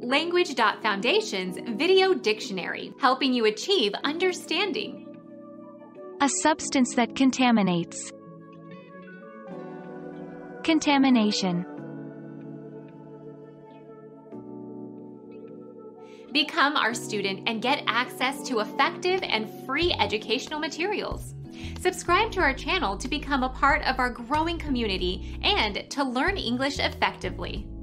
Language.Foundation's Video Dictionary, helping you achieve understanding. A substance that contaminates. Contamination. Become our student and get access to effective and free educational materials. Subscribe to our channel to become a part of our growing community and to learn English effectively.